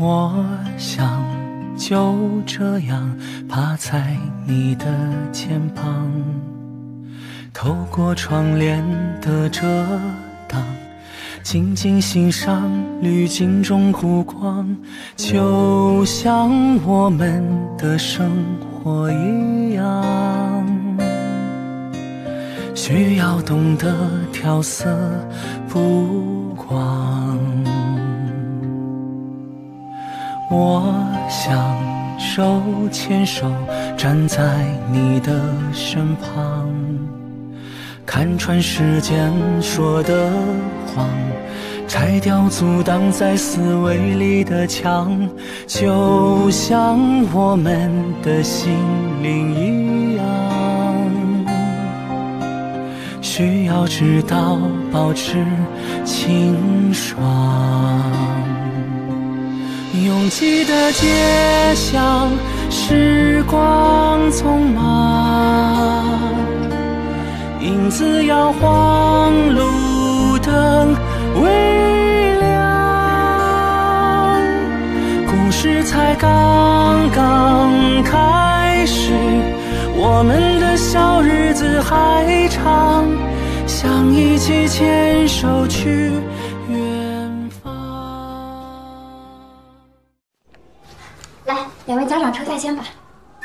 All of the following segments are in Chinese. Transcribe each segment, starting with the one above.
我想就这样趴在你的肩膀，透过窗帘的遮挡，静静欣赏滤镜中湖光，就像我们的生活一样，需要懂得调色补光。我想手牵手站在你的身旁，看穿时间说的谎，拆掉阻挡在思维里的墙，就像我们的心灵一样，需要知道保持清爽。拥挤的街巷，时光匆忙，影子摇晃，路灯微亮，故事才刚刚开始，我们的小日子还长，想一起牵手去远方。 来，两位家长车在先吧。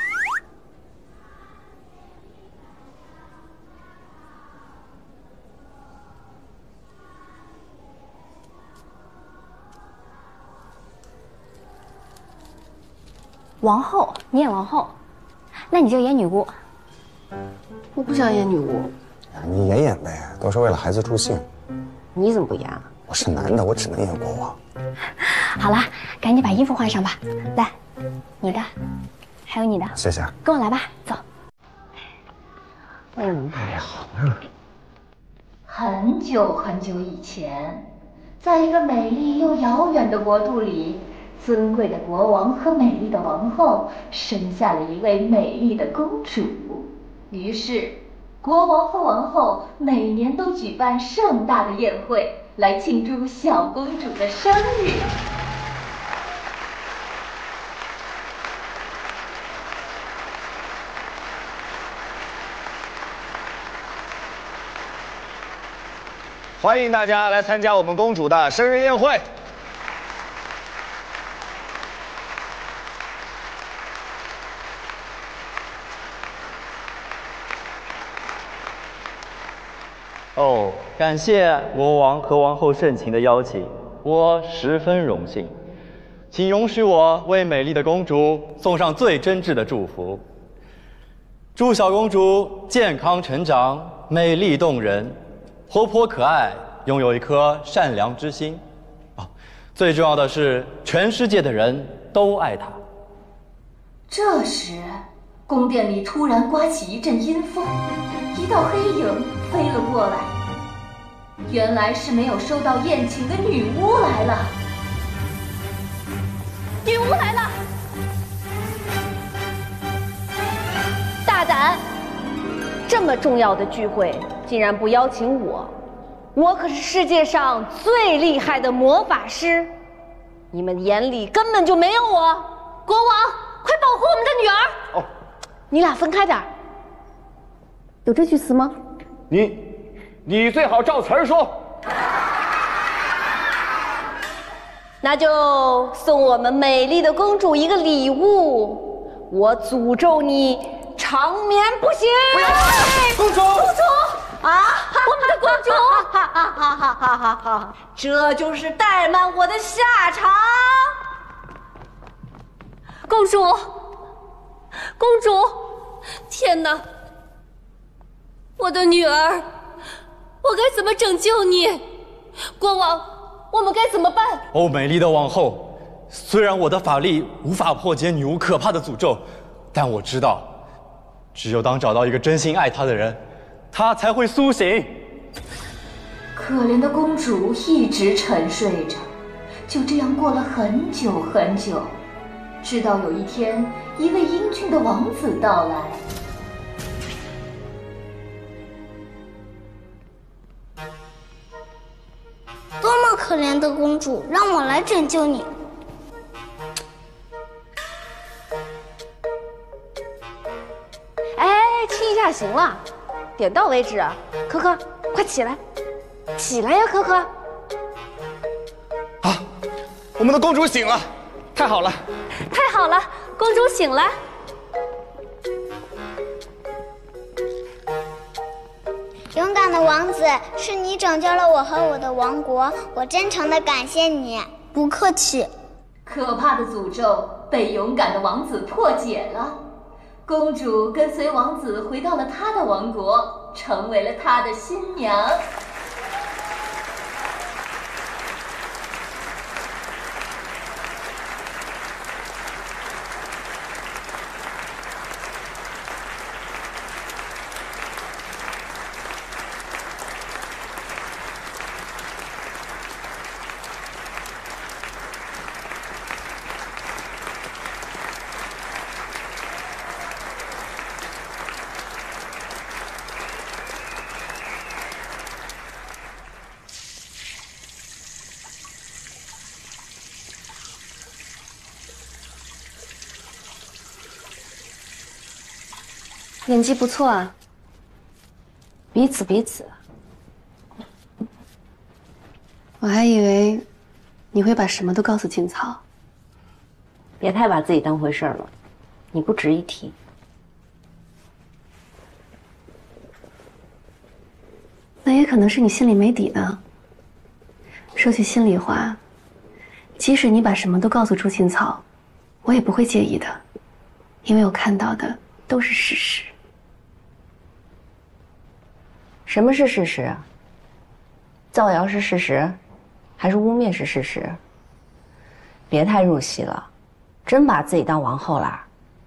王后，你演王后，那你就演女巫。 我不想演女巫。 你演呗，都是为了孩子助兴。 你怎么不演啊？ 我是男的，我只能演国王。 好了，赶紧把衣服换上吧。来，你的，还有你的。 谢谢。 跟我来吧，走。 哎呀，好啊。 很久很久以前，在一个美丽又遥远的国度里，尊贵的国王和美丽的王后生下了一位美丽的公主。于是，国王和王后每年都举办盛大的宴会，来庆祝小公主的生日。 欢迎大家来参加我们公主的生日宴会。 哦，感谢国王和王后盛情的邀请，我十分荣幸。请容许我为美丽的公主送上最真挚的祝福，祝小公主健康成长，美丽动人，活泼可爱，拥有一颗善良之心。最重要的是，全世界的人都爱她。 这时，宫殿里突然刮起一阵阴风，一道黑影飞了过来。原来是没有收到宴请的女巫来了。 女巫来了！大胆！这么重要的聚会竟然不邀请我，我可是世界上最厉害的魔法师，你们眼里根本就没有我。国王，快保护我们的女儿！哦，你俩分开点。有这句词吗？ 你最好照词儿说。 那就送我们美丽的公主一个礼物，我诅咒你长眠不醒。 公主， 公主啊，我们的公主，哈哈哈哈哈哈哈！这就是怠慢我的下场。 公主，公主，天哪！我的女儿，我该怎么拯救你？国王，我们该怎么办？ 哦，美丽的王后，虽然我的法力无法破解女巫可怕的诅咒，但我知道，只有当找到一个真心爱她的人，她才会苏醒。 可怜的公主一直沉睡着，就这样过了很久很久，直到有一天，一位英俊的王子到来。 多么可怜的公主，让我来拯救你。 点行了，点到为止。可可，快起来，起来呀，可可！ 啊，我们的公主醒了，太好了！ 太好了，公主醒了。 勇敢的王子，是你拯救了我和我的王国，我真诚地感谢你。不客气。 可怕的诅咒被勇敢的王子破解了，公主跟随王子回到了他的王国，成为了他的新娘。 演技不错啊，彼此彼此。我还以为你会把什么都告诉青草。 别太把自己当回事了，你不值一提。 那也可能是你心里没底呢。说句心里话，即使你把什么都告诉朱青草，我也不会介意的，因为我看到的都是事实。 什么是事实啊？造谣是事实，还是污蔑是事实？别太入戏了，真把自己当王后啦？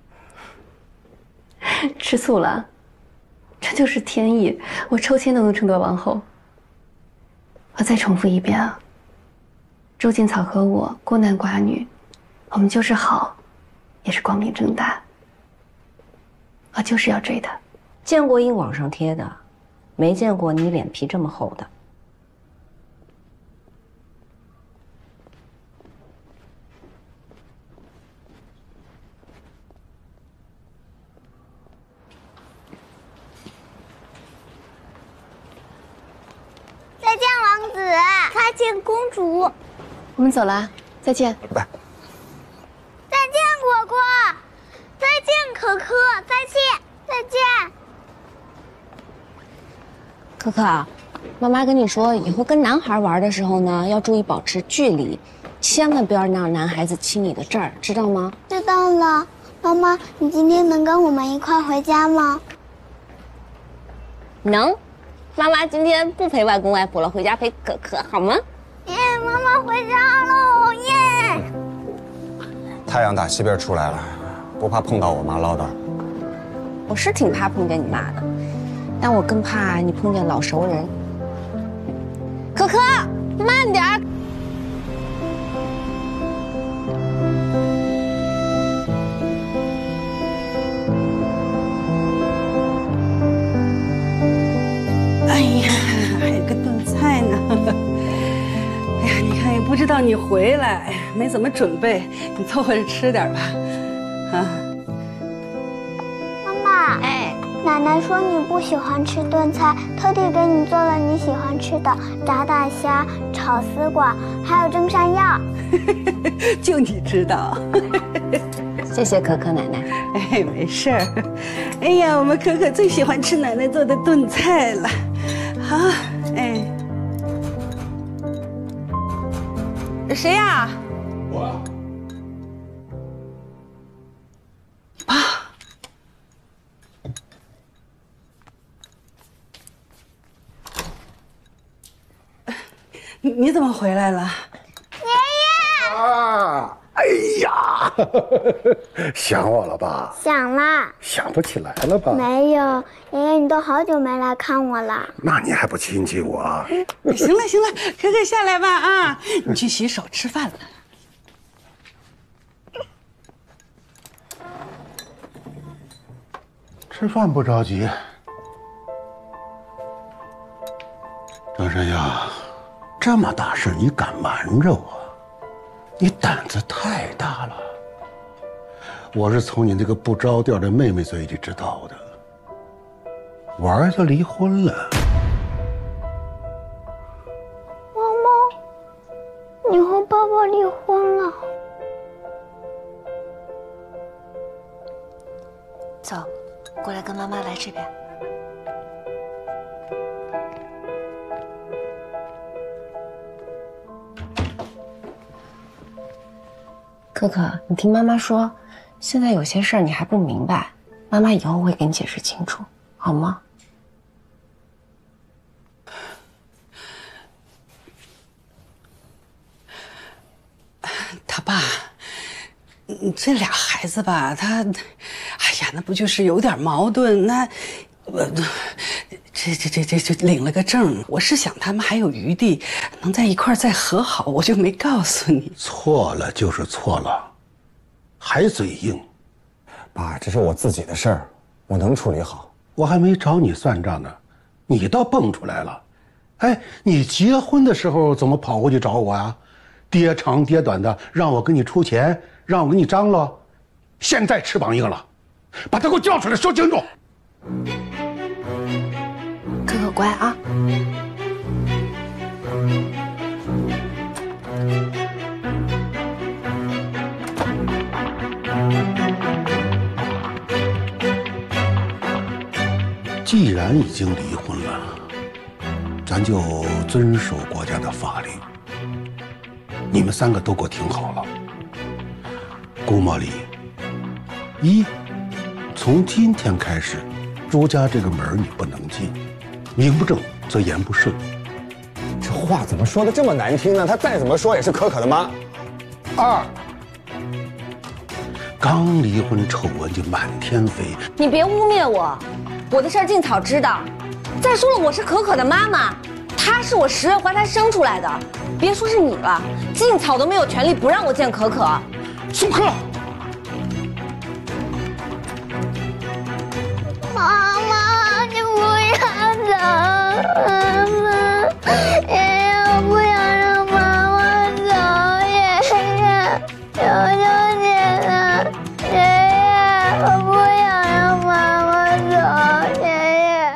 吃醋了？这就是天意，我抽签都能争夺王后。我再重复一遍啊，朱青草和我孤男寡女，我们就是好，也是光明正大。我就是要追他。 见过印网上贴的，没见过你脸皮这么厚的。 再见，王子！再见，公主！ 我们走了，再见。 拜。 再见，果果！再见，可可！再见，再见。 可可，妈妈跟你说，以后跟男孩玩的时候呢，要注意保持距离，千万不要让男孩子亲你的这儿，知道吗？ 知道了。妈妈，你今天能跟我们一块回家吗？ 能。妈妈今天不陪外公外婆了，回家陪可可，好吗？ 耶，妈妈回家喽！耶！ 太阳打西边出来了，不怕碰到我妈唠叨。 我是挺怕碰见你妈的，但我更怕你碰见老熟人。可可，慢点儿。 哎呀，还有个炖菜呢。哎呀，你看也不知道你回来，没怎么准备，你凑合着吃点吧。啊。 妈妈，哎，奶奶说你不喜欢吃炖菜，特地给你做了你喜欢吃的炸大虾、炒丝瓜，还有蒸山药。 就你知道。 谢谢可可奶奶。 哎，没事儿。哎呀，我们可可最喜欢吃奶奶做的炖菜了。好，哎，谁呀？ 我。 爸。你怎么回来了？ 爷爷。 啊！哎呀，想我了吧？ 想啦。 想不起来了吧？ 没有，爷爷，你都好久没来看我了。 那你还不亲亲我？ 行了行了，可可下来吧啊！你去洗手吃饭了。 吃饭不着急。张山呀，这么大事你敢瞒着我？你胆子太大了！我是从你那个不着调的妹妹嘴里知道的。 我儿子离婚了。 妈妈，你和爸爸离婚了。 走，过来跟妈妈来这边。 可可，你听妈妈说，现在有些事儿你还不明白，妈妈以后会给你解释清楚，好吗？ 他爸，这俩孩子吧，哎呀，那不就是有点矛盾？那这领了个证，我是想他们还有余地，能在一块儿再和好，我就没告诉你。 错了就是错了，还嘴硬。 爸，这是我自己的事儿，我能处理好。 我还没找你算账呢，你倒蹦出来了。哎，你结婚的时候怎么跑过去找我呀？爹长爹短的，让我给你出钱，让我给你张罗。现在翅膀硬了，把他给我叫出来说清楚。 可可乖啊。 既然已经离婚了，咱就遵守国家的法律。你们3个都给我听好了。顾茉莉，从今天开始，朱家这个门你不能进，名不正则言不顺。 这话怎么说的这么难听呢？她再怎么说也是可可的妈。 2，刚离婚丑闻就满天飞。 你别污蔑我，我的事儿静草知道。再说了，我是可可的妈妈，她是我10月怀胎生出来的。别说是你了，静草都没有权利不让我见可可。 苏克， 妈妈，你不要走，妈妈，爷爷，我不想让妈妈走，爷爷，求求你了，爷爷，我不想让妈妈走，爷爷。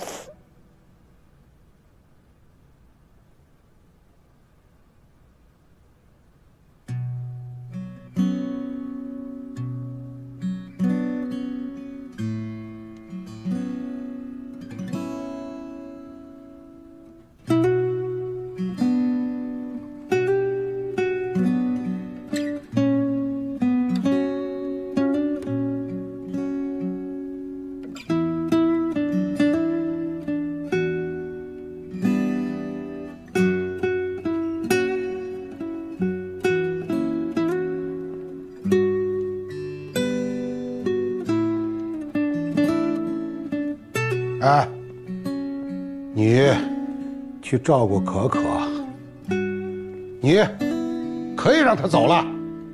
哎，你去照顾可可，你可以让她走了。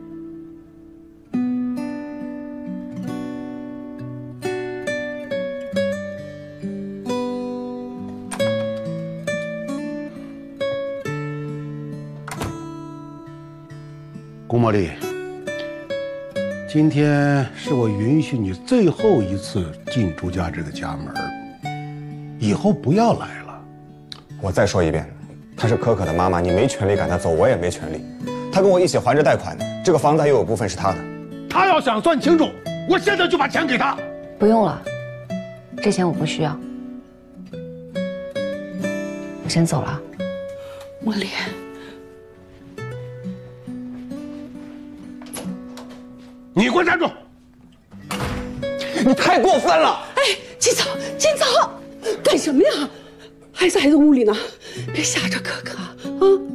顾茉莉，今天是我允许你最后一次进朱家这个家门，以后不要来了。 我再说一遍，她是可可的妈妈，你没权利赶她走，我也没权利。她跟我一起还着贷款，这个房子还有部分是她的。 她要想算清楚，我现在就把钱给她。 不用了，这钱我不需要。我先走了。 茉莉， 你给我站住！ 你太过分了！ 哎，金草，金草，干什么呀？还在屋里呢，别吓着可可啊！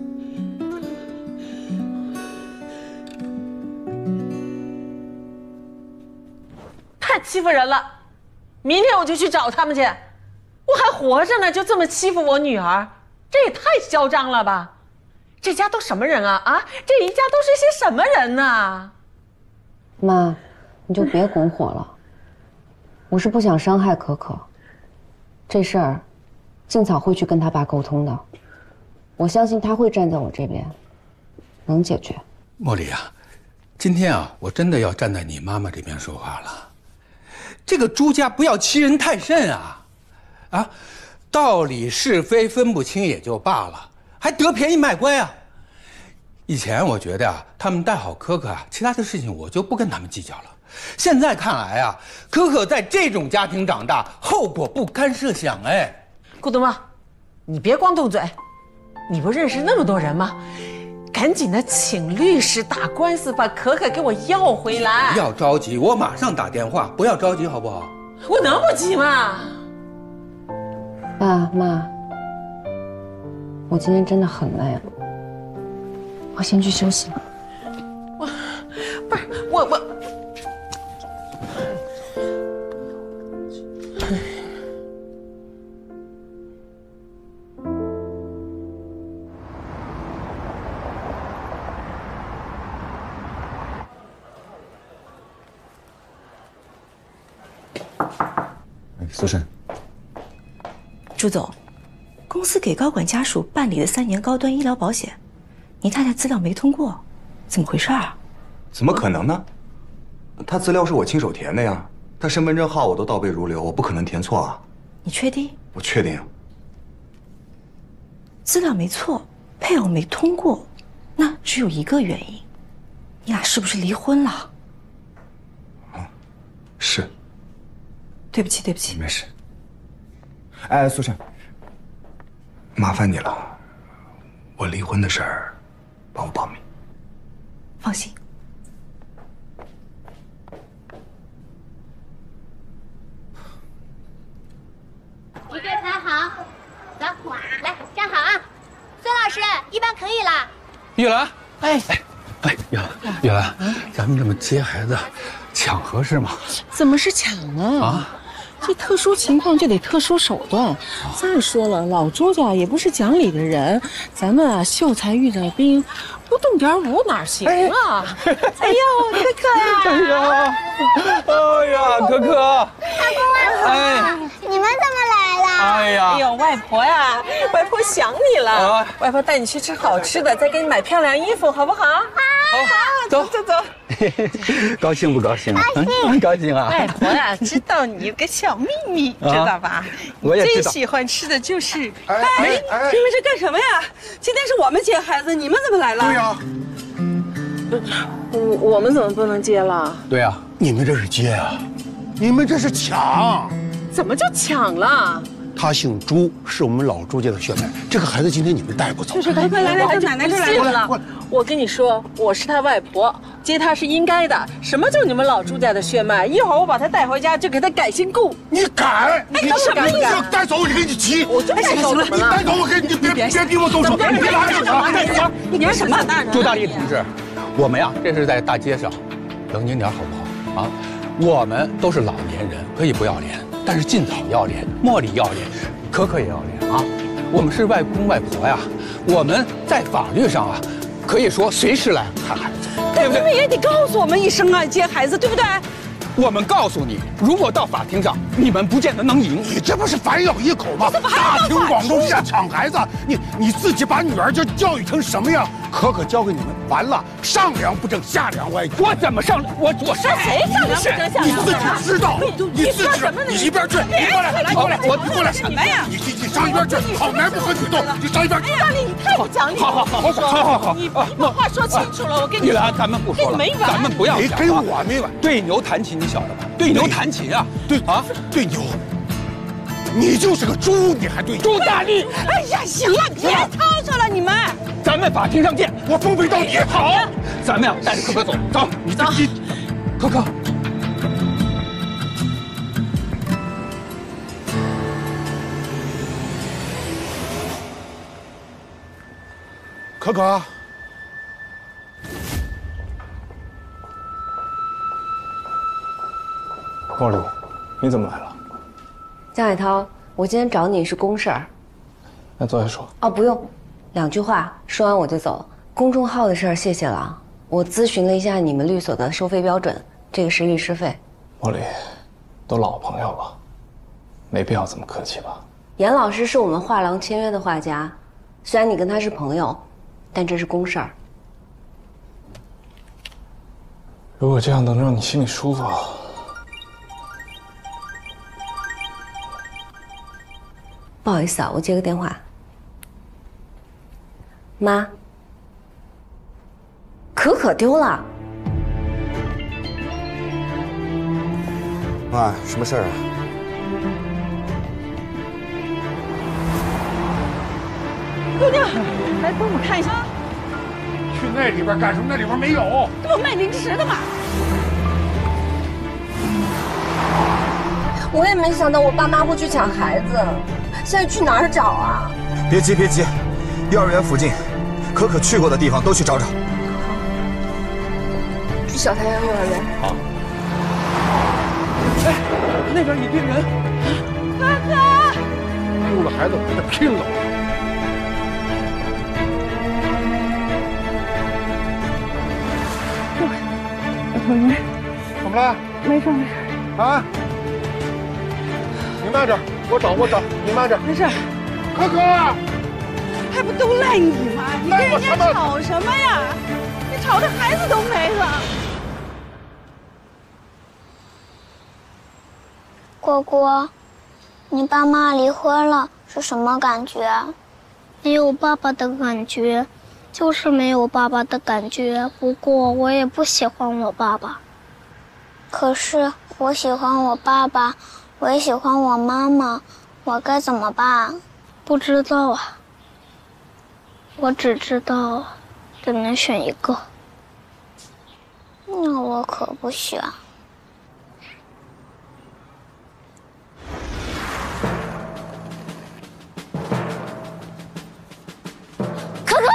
太欺负人了！明天我就去找他们去。我还活着呢，就这么欺负我女儿，这也太嚣张了吧！这家都什么人啊？啊，这一家都是些什么人呢？ 妈，你就别拱火了。我是不想伤害可可，这事儿，静草会去跟他爸沟通的。我相信他会站在我这边，能解决。 茉莉啊，今天啊，我真的要站在你妈妈这边说话了。这个朱家不要欺人太甚啊！ 啊，道理是非分不清也就罢了，还得便宜卖乖啊！以前我觉得啊，他们带好可可啊，其他的事情我就不跟他们计较了。现在看来啊，可可在这种家庭长大，后果不堪设想。哎， 顾东妈，你别光动嘴，你不认识那么多人吗？赶紧的请律师打官司，把可可给我要回来。 不要着急，我马上打电话。不要着急，好不好？ 我能不急吗？ 爸妈，我今天真的很累了，我先去休息了。 我。 苏珊， 朱总，公司给高管家属办理的3年高端医疗保险，你太太资料没通过，怎么回事啊？ 怎么可能呢？他资料是我亲手填的呀，他身份证号我都倒背如流，我不可能填错啊。 你确定？ 我确定。 资料没错，配偶没通过，那只有一个原因，你俩是不是离婚了？ 是。 对不起，对不起， 没事。哎，苏珊，麻烦你了，我离婚的事儿，帮我保密。 放心。 一个排好，走，来站好啊。孙老师，一般可以了。 玉兰，玉兰，咱们这么接孩子，抢合适吗？ 怎么是抢呢？啊，这特殊情况就得特殊手段。再说了，老朱家也不是讲理的人，咱们啊秀才遇到兵，不动点武哪行啊？哎呦，可可呀！ 哎呀，可可， 哎，你们怎么来了？ 哎呀， 哎呦，外婆呀，外婆想你了。外婆带你去吃好吃的，再给你买漂亮衣服，好不好？好，走。 高兴不高兴？高兴啊！ 外婆呀，知道你有个小秘密，知道吧？ 我也知道。 最喜欢吃的就是…… 哎，你们是干什么呀？今天是我们接孩子，你们怎么来了？ 对呀， 我们怎么不能接了？ 对呀， 你们这是接啊，你们这是抢。 怎么就抢了？ 他姓朱，是我们老朱家的血脉。这个孩子今天你们带不走。 就是快来，奶奶这来了。我跟你说，我是他外婆，接他是应该的。什么叫你们老朱家的血脉？一会儿我把他带回家，就给他改姓顾。 你改？ 你什么意思？ 带走我就给你急。 我就带走怎么了？ 带走我给你，别逼我动手，你别拉我！ 带走！你干什么？ 朱大力同志，我们呀，这是在大街上，冷静点好不好？啊，我们都是老年人，可以不要脸。但是劲草要脸，茉莉要脸，可可也要脸啊！我们是外公外婆呀，我们在法律上啊，可以说随时来看孩子，对不对？ 你们也得告诉我们一声啊，接孩子，对不对？ 我们告诉你，如果到法庭上，你们不见得能赢。 你这不是反咬一口吗？大庭广众下抢孩子，你自己把女儿就教育成什么样？可可交给你们，完了上梁不正下梁歪。 我怎么上梁？我谁上梁不正下梁歪？ 你自己知道，你自己你一边去，你过来，你过来， 什么呀？ 你上一边去，好男不和女斗，你上一边去。 大力，你太不讲理了！ 好， 你把话说清楚了，我跟你玉兰，咱们不说了，咱们不要讲。 跟我没完。 对牛弹琴，你晓得吧？对牛弹琴啊， 对牛。你就是个猪，你还对朱大力！ 哎呀，行了，别吵吵了，你们。 咱们法庭上见， 我奉陪到底。 好，咱们呀带着可可走，走， 你走， 可可。 可可， 茉莉，你怎么来了？ 江海涛，我今天找你是公事儿。 那坐下说。 哦，不用，2句话说完我就走。公众号的事儿谢谢了，我咨询了一下你们律所的收费标准，这个是律师费。 茉莉，都老朋友了，没必要这么客气吧？ 严老师是我们画廊签约的画家，虽然你跟他是朋友，但这是公事儿。 如果这样能让你心里舒服， 不好意思啊，我接个电话。妈，可可丢了。 妈，什么事儿啊？ 姑娘，来帮我看一下。 去那里边干什么？那里边没有。 这不卖零食的吗？ 我也没想到我爸妈会去抢孩子，现在去哪儿找啊？ 别急，别急，幼儿园附近，可可去过的地方都去找找。 去小太阳幼儿园。 好。哎，那边一堆人。 可可， 丢了孩子，我跟他拼了！ 我头晕。 怎么了？ 没事没事。 啊？你慢点，我找，你慢点。 没事。 可可， 还不都赖你吗？你跟人家吵什么呀？你吵的孩子都没了。 果果，你爸妈离婚了是什么感觉？没有爸爸的感觉，就是没有爸爸的感觉。不过我也不喜欢我爸爸。可是我喜欢我爸爸，我也喜欢我妈妈，我该怎么办？不知道啊。我只知道，只能选一个。那我可不选。可可，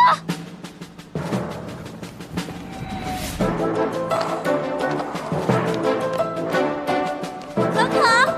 可可，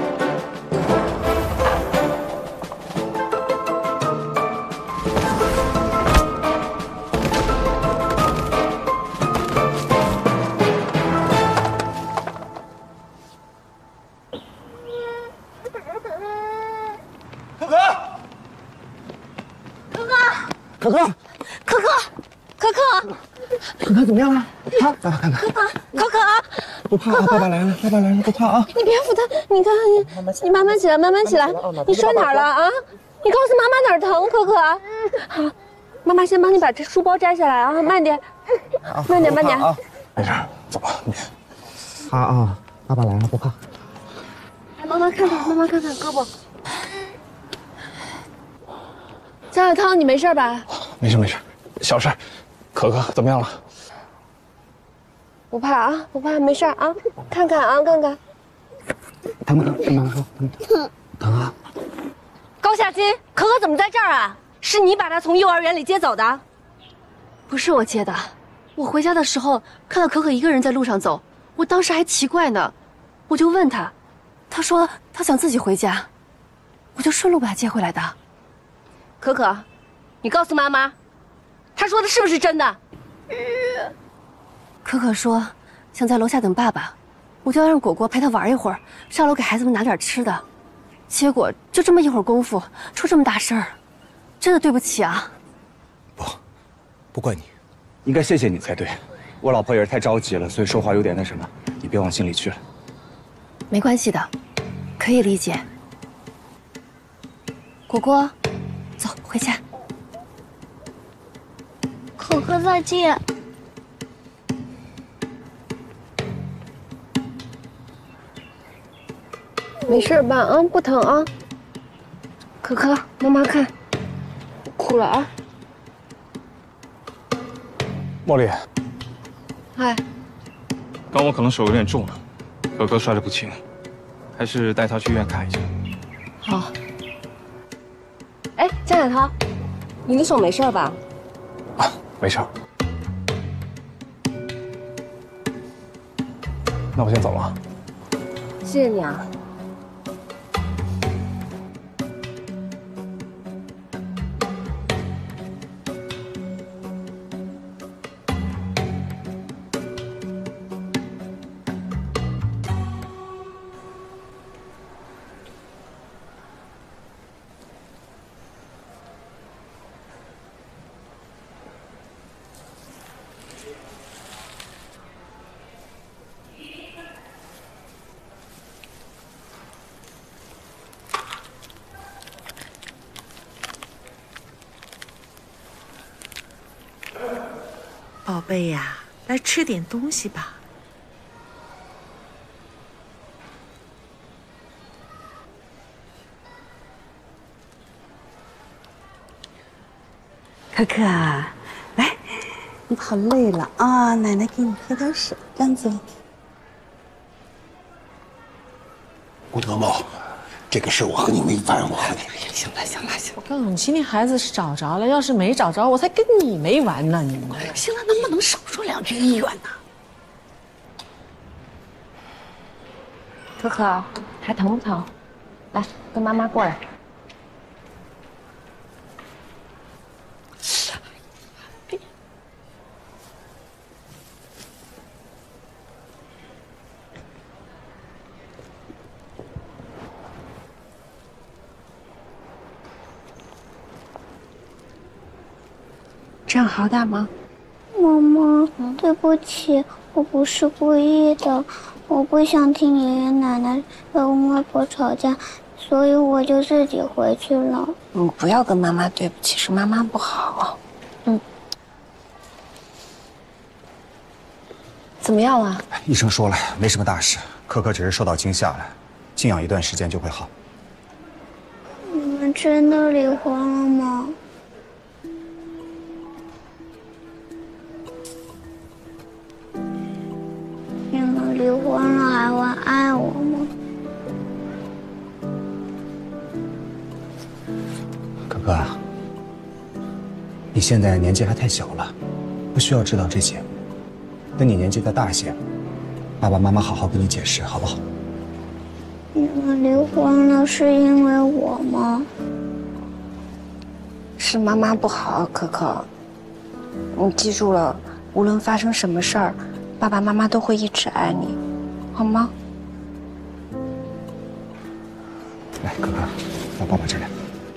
可可， 可可，可可， 可可怎么样了？啊，爸爸看看。 可可， 不怕啊，爸爸来了，爸爸来了，不怕啊。 你别扶他，你看你慢慢起来，慢慢起来。你摔哪儿了啊？你告诉妈妈哪儿疼，可可。好，妈妈先帮你把这书包摘下来啊，慢点，慢点，慢点。 没事，走吧，你。怕啊，爸爸来了，不怕。 妈妈看看，妈妈看看胳膊。张小涛，你没事吧？ 没事没事，小事。可可怎么样了？ 不怕啊，不怕，没事啊。看看啊，看看。 疼不疼？跟妈妈说，疼啊。 高夏金，可可怎么在这儿啊？是你把她从幼儿园里接走的？ 不是我接的，我回家的时候看到可可一个人在路上走，我当时还奇怪呢，我就问她，她说她想自己回家，我就顺路把她接回来的。 可可，你告诉妈妈，她说的是不是真的？ 可可说想在楼下等爸爸，我就要让果果陪她玩一会儿，上楼给孩子们拿点吃的。结果就这么一会儿功夫，出这么大事儿，真的对不起啊！ 不怪你，应该谢谢你才对。我老婆也是太着急了，所以说话有点那什么，你别往心里去了。 没关系的，可以理解。果果，走回家。 可可再见。 没事吧？啊，不疼啊。可可，妈妈看，哭了啊。 茉莉， 嗨， 刚我可能手有点重了，可可摔得不轻，还是带她去医院看一下。 好。哎，江小涛，你的手没事吧？ 没事。那我先走了。 谢谢你啊。 宝贝呀，来吃点东西吧。可可，来，你跑累了啊，奶奶给你喝点水，干子。 顾德茂，这个事我和你没完，我和你。 行了行了行了，我告诉你，今天孩子是找着了，要是没找着，我才跟你没完呢。你行了，能不能少说两句医院呢？ 可可，还疼不疼？来，跟妈妈过来。这样好点吗？ 妈妈，对不起，我不是故意的，我不想听爷爷奶奶、外公外婆吵架，所以我就自己回去了。 你不要跟妈妈对不起，是妈妈不好。怎么样了？ 医生说了，没什么大事，可可只是受到惊吓了，静养一段时间就会好。 你们真的离婚了吗？你们离婚了还会爱我吗？ 可可啊，你现在年纪还太小了，不需要知道这些。等你年纪再大些，爸爸妈妈好好跟你解释，好不好？ 你们离婚了是因为我吗？ 是妈妈不好，可可。你记住了，无论发生什么事儿，爸爸妈妈都会一直爱你，好吗？ 来，可可，到爸爸这儿来。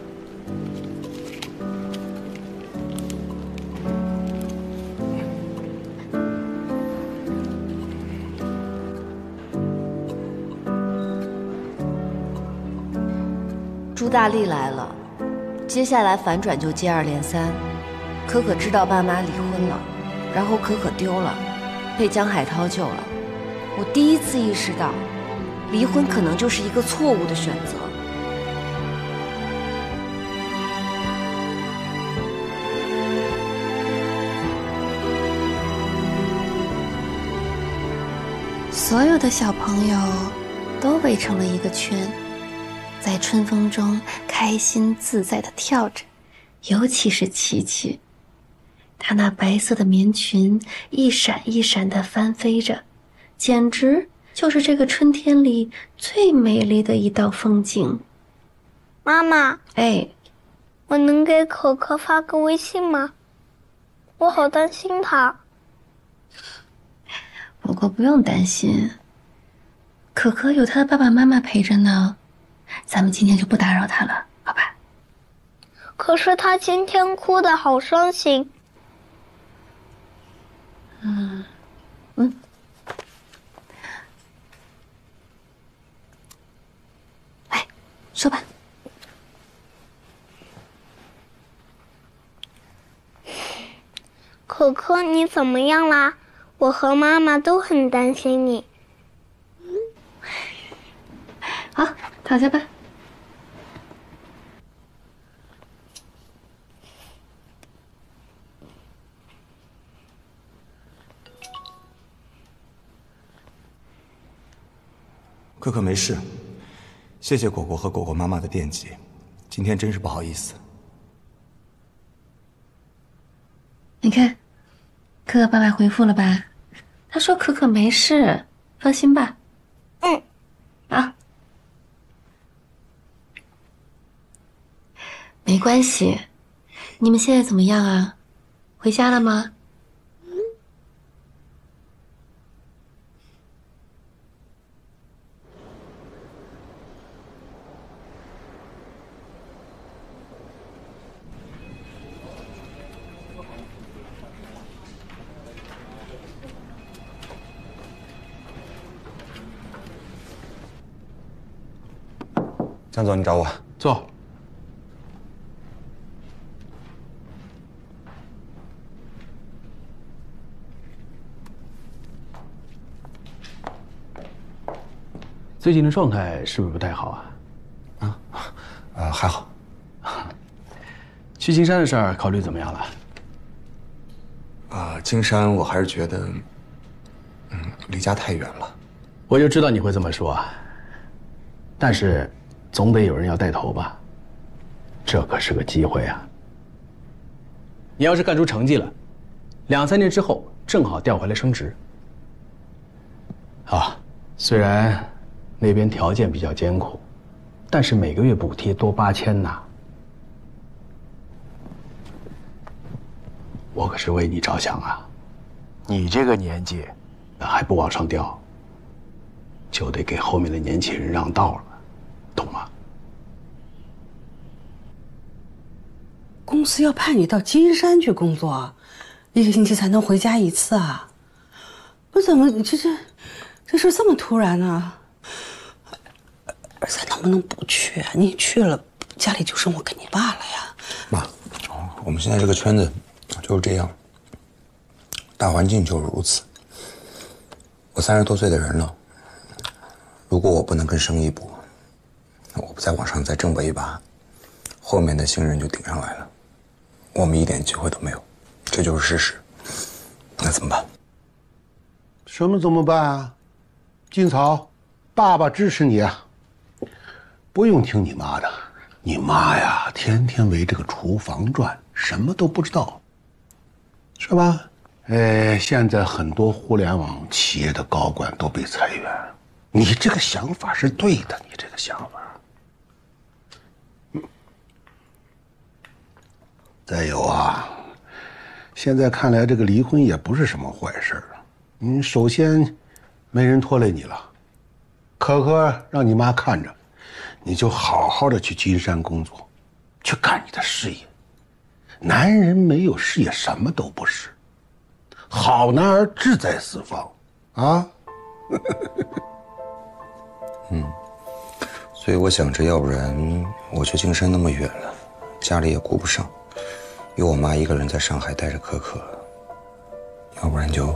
朱大力来了，接下来反转就接二连三。可可知道爸妈离婚了，然后可可丢了，被江海涛救了。我第一次意识到，离婚可能就是一个错误的选择。 所有的小朋友都围成了一个圈。在春风中开心自在地跳着，尤其是琪琪，她那白色的棉裙一闪一闪地翻飞着，简直就是这个春天里最美丽的一道风景。 妈妈， 哎， 我能给可可发个微信吗？我好担心她。 不过不用担心，可可有她的爸爸妈妈陪着呢。咱们今天就不打扰他了，好吧？ 可是他今天哭得好伤心。 来，说吧。 可可，你怎么样啦？我和妈妈都很担心你。 好，躺下吧。 可可没事，谢谢果果和果果妈妈的惦记，今天真是不好意思。 你看，可可爸爸回复了吧？他说可可没事，放心吧。啊。没关系，你们现在怎么样啊？回家了吗？ 江总，你找我？ 坐。 最近的状态是不是不太好啊？ 还好。 去金山的事儿考虑怎么样了？ 金山我还是觉得，离家太远了。 我就知道你会这么说，但是总得有人要带头吧？这可是个机会啊！你要是干出成绩了，2、3年之后正好调回来升职。虽然那边条件比较艰苦，但是每个月补贴多8000呐。我可是为你着想啊！你这个年纪，还不往上调，就得给后面的年轻人让道了，懂吗？ 公司要派你到金山去工作，1个星期才能回家1次啊！不，怎么这事这么突然呢？儿子能不能不去啊？你去了，家里就剩我跟你爸了呀。 妈，我们现在这个圈子就是这样，大环境就是如此。我30多岁的人了，如果我不能更深一步，那我不再往上再挣一把，后面的新人就顶上来了，我们一点机会都没有，这就是事实。那怎么办？ 什么怎么办啊？金草，爸爸支持你啊！不用听你妈的，你妈呀，天天围这个厨房转，什么都不知道，是吧？现在很多互联网企业的高管都被裁员，你这个想法是对的，你这个想法。再有啊，现在看来这个离婚也不是什么坏事。首先，没人拖累你了，可可让你妈看着，你就好好的去金山工作，去干你的事业。男人没有事业什么都不是，好男儿志在四方，啊。 所以我想着，要不然我去金山那么远了，家里也顾不上，有我妈一个人在上海带着可可，要不然就。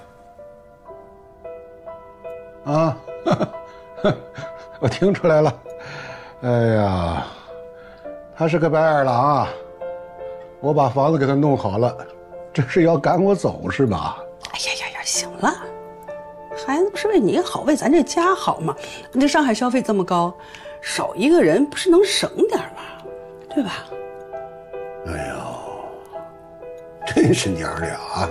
我听出来了，哎呀，他是个白眼狼啊！我把房子给他弄好了，这是要赶我走是吧？ 哎呀，行了，孩子不是为你好，为咱这家好吗？这上海消费这么高，少一个人不是能省点吗？对吧？ 哎呦，真是娘俩啊！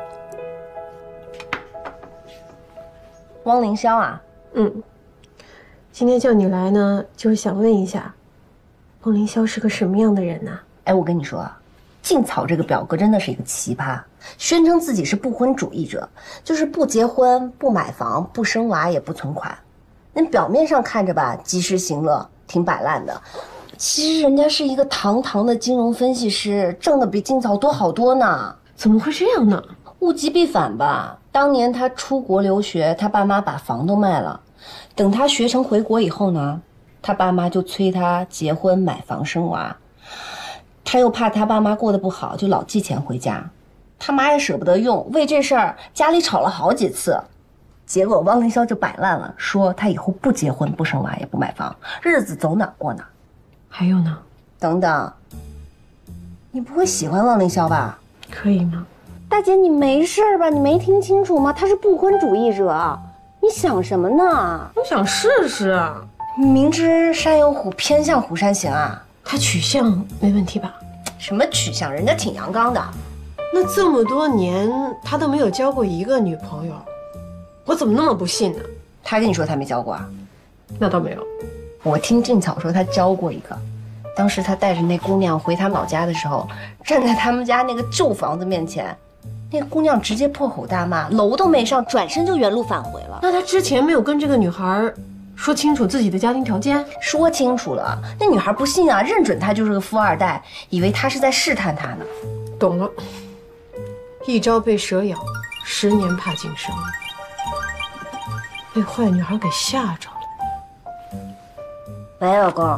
汪凌霄啊， 今天叫你来呢，就是想问一下，汪凌霄是个什么样的人呢？ 我跟你说啊，静草这个表哥真的是一个奇葩，宣称自己是不婚主义者，就是不结婚、不买房、不生娃也不存款。那表面上看着吧，及时行乐，挺摆烂的，其实人家是一个堂堂的金融分析师，挣的比静草多好多呢。 怎么会这样呢？ 物极必反吧。当年他出国留学，他爸妈把房都卖了。等他学成回国以后呢，他爸妈就催他结婚、买房、生娃。他又怕他爸妈过得不好，就老寄钱回家。他妈也舍不得用，为这事儿家里吵了好几次。结果汪凌霄就摆烂了，说他以后不结婚、不生娃、也不买房，日子走哪过哪。 还有呢？ 等等，你不会喜欢汪凌霄吧？ 可以吗？ 大姐，你没事吧？你没听清楚吗？他是不婚主义者，你想什么呢？ 我想试试。 明知山有虎，偏向虎山行啊。 他取向没问题吧？ 什么取向？人家挺阳刚的。 那这么多年他都没有交过一个女朋友，我怎么那么不信呢？ 他跟你说他没交过啊？ 那倒没有。 我听静草说他交过一个，当时他带着那姑娘回他老家的时候，站在他们家那个旧房子面前。那个姑娘直接破口大骂，楼都没上，转身就原路返回了。 那他之前没有跟这个女孩说清楚自己的家庭条件？ 说清楚了，那女孩不信啊，认准他就是个富二代，以为他是在试探他呢。 懂了，一朝被蛇咬，10年怕井绳，被坏女孩给吓着了。 喂，老公。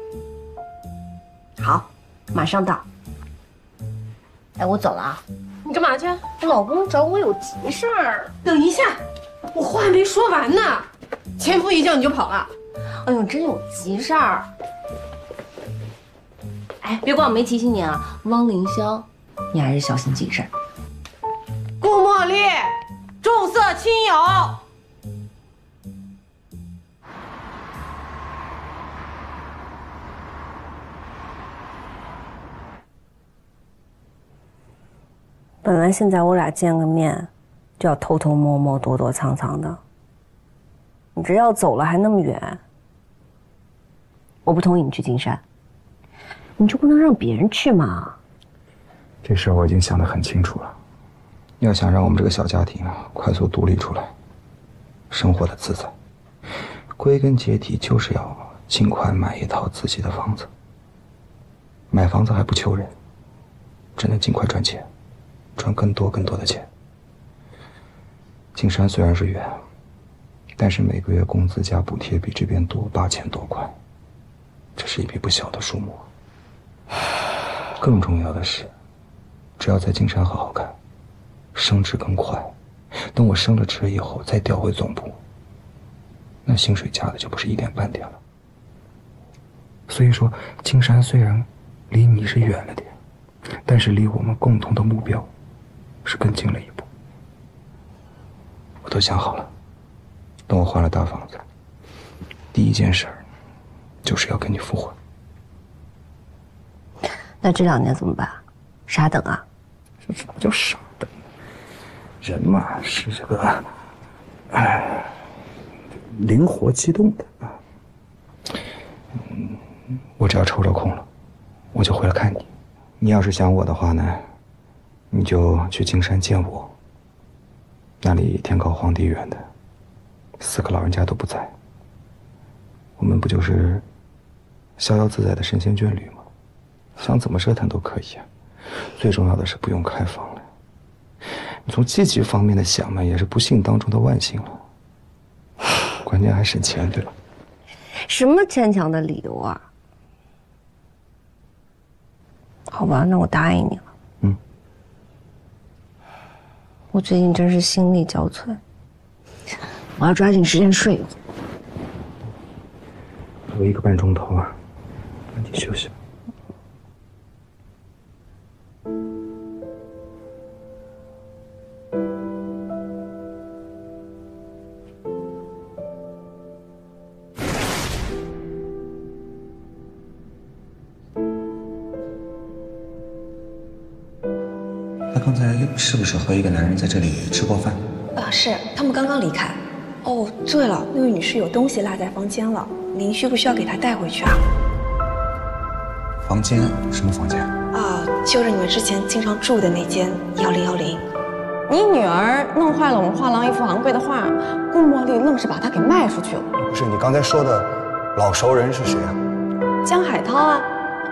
好，马上到。我走了啊。 你干嘛去？ 我老公找我有急事儿。 等一下，我话还没说完呢。 前夫一叫你就跑了？ 哎呦，真有急事儿。哎，别怪我没提醒你啊，汪凌霄，你还是小心谨慎。 顾茉莉，重色轻友。 本来现在我俩见个面，就要偷偷摸摸、躲躲藏藏的。你这要走了还那么远，我不同意你去金山，你就不能让别人去吗？ 这事我已经想得很清楚了。要想让我们这个小家庭啊快速独立出来，生活的自在，归根结底就是要尽快买一套自己的房子。买房子还不求人，只能尽快赚钱。赚更多的钱。金山虽然是远，但是每个月工资加补贴比这边多8000多块，这是一笔不小的数目。更重要的是，只要在金山好好干，升职更快。等我升了职以后再调回总部，那薪水加的就不是一点半点了。所以说，金山虽然离你是远了点，但是离我们共同的目标是更近了一步。我都想好了，等我换了大房子，第一件事就是要跟你复婚。 那这2年怎么办？傻等啊？ 这什么叫傻等？人嘛是这个，灵活机动的啊。我只要抽着空了，我就回来看你。你要是想我的话呢，你就去金山见我。那里天高皇帝远的，4个老人家都不在，我们不就是逍遥自在的神仙眷侣吗？想怎么折腾都可以啊。最重要的是不用开房了。你从积极方面的想嘛，也是不幸当中的万幸了。关键还省钱，对吧？ 什么牵强的理由啊？好吧，那我答应你了。我最近真是心力交瘁，我要抓紧时间睡一会儿。 还有1个半钟头啊，赶紧休息。他刚才是不是和一个男人在这里吃过饭？ 是，他们刚刚离开。哦，对了，那位女士有东西落在房间了，您需不需要给她带回去啊？ 房间？什么房间？ 就是你们之前经常住的那间1010。 你女儿弄坏了我们画廊一幅昂贵的画，顾茉莉愣是把它给卖出去了。 不是，你刚才说的老熟人是谁啊？ 江海涛啊。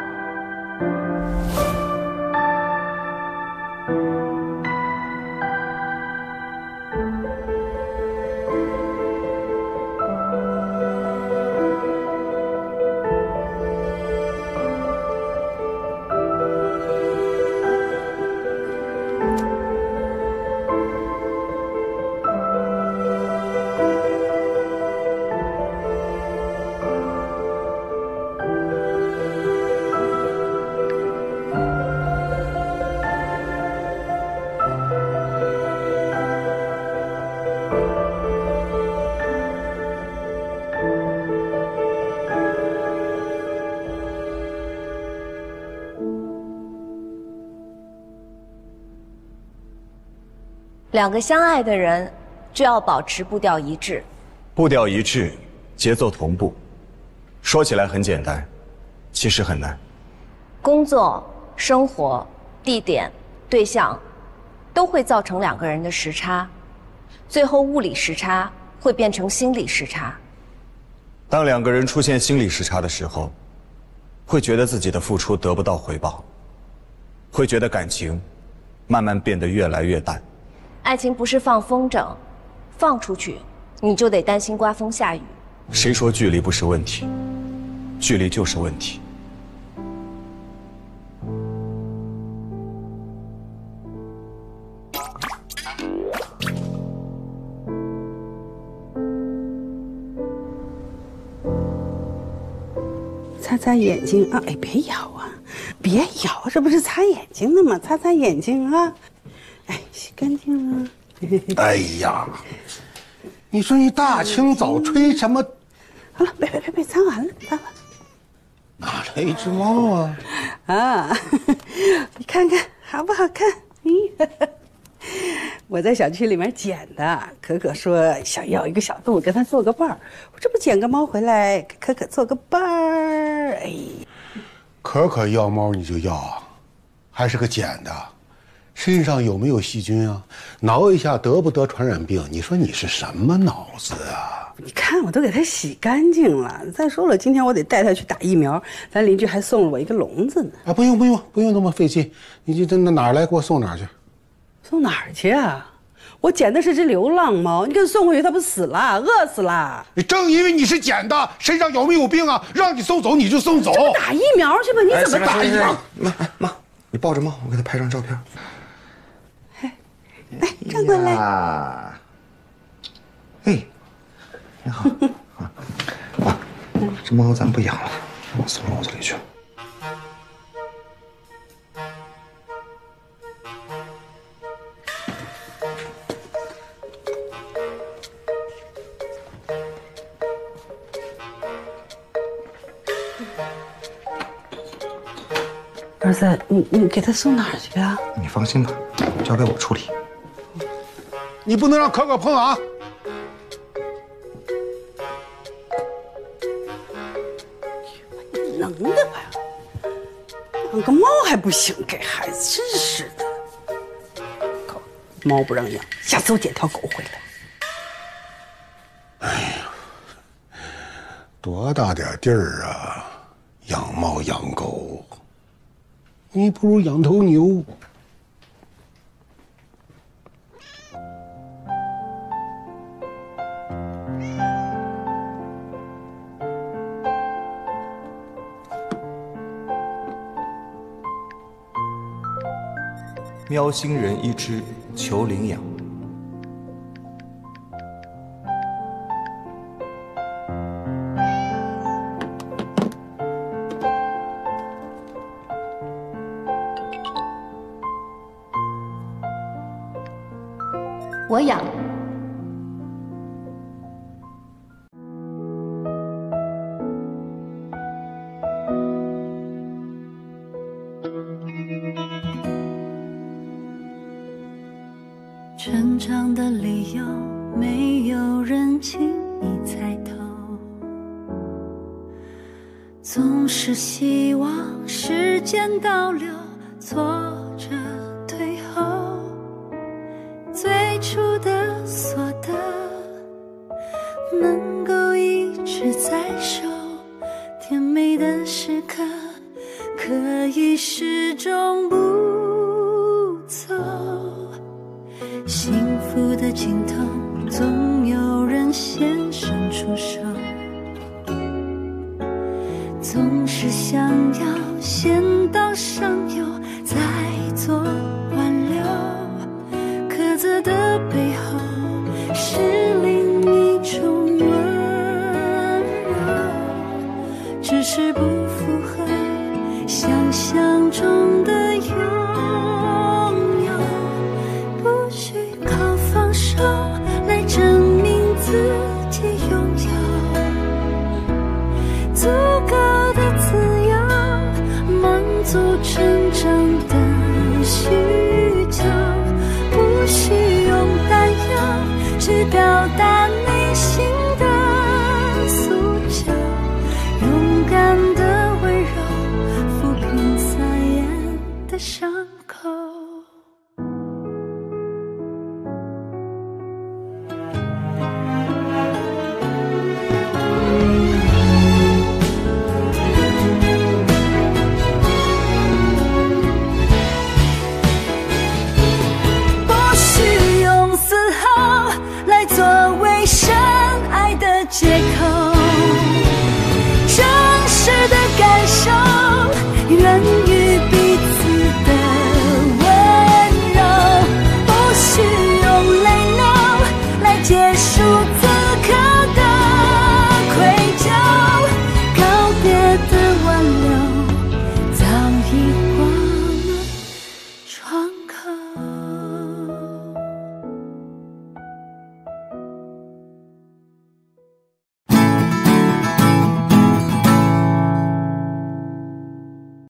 2个相爱的人就要保持步调一致。 步调一致，节奏同步。说起来很简单，其实很难。 工作、生活、地点、对象，都会造成2个人的时差，最后物理时差会变成心理时差。 当2个人出现心理时差的时候，会觉得自己的付出得不到回报，会觉得感情慢慢变得越来越淡。 爱情不是放风筝，放出去你就得担心刮风下雨。 谁说距离不是问题？距离就是问题。 擦眼睛啊！哎，别咬啊，别咬，这不是擦眼睛的吗？擦擦眼睛啊！哎，洗干净了。 哎呀，你说你大清早吹什么？ 好了，别，擦完了，擦完了。 哪来一只猫啊？ 啊，你看看好不好看？我在小区里面捡的。可可说想要一个小动物跟它做个伴儿，我这不捡个猫回来给可可做个伴儿。哎， 可可要猫你就要啊？还是个捡的？身上有没有细菌啊？挠一下得不得传染病？你说你是什么脑子啊？ 你看我都给它洗干净了。再说了，今天我得带它去打疫苗，咱邻居还送了我一个笼子呢。 啊，不用那么费劲，你这哪儿来给我送哪儿去。 送哪儿去啊？我捡的是只流浪猫，你给它送回去，它不死了，饿死了。 正因为你是捡的，身上有没有病啊？让你送走你就送走。 这不打疫苗去吧？你怎么打疫苗？ 妈，你抱着猫，我给它拍张照片。 来，转过来。 哎，你好。啊，这猫咱不养了，我送笼子里去。 儿子，你给他送哪儿去啊？ 你放心吧，交给我处理。 你不能让可可碰啊！ 能的吧？养个猫还不行，给孩子真是的。猫不让养，下次我捡条狗回来。 哎呀，多大点地儿啊！养猫养狗，你不如养头牛。 喵星人1只，求领养。 我养。 成长的理由，没有人轻易猜透，总是希望时间倒流，挫折退后，最初的所得能够一直在手，甜美的时刻可以始终不走，幸福的尽头总有人先伸出手，总是想要先到上游再做挽留，苛责的背后是另一种温柔，只是不符合想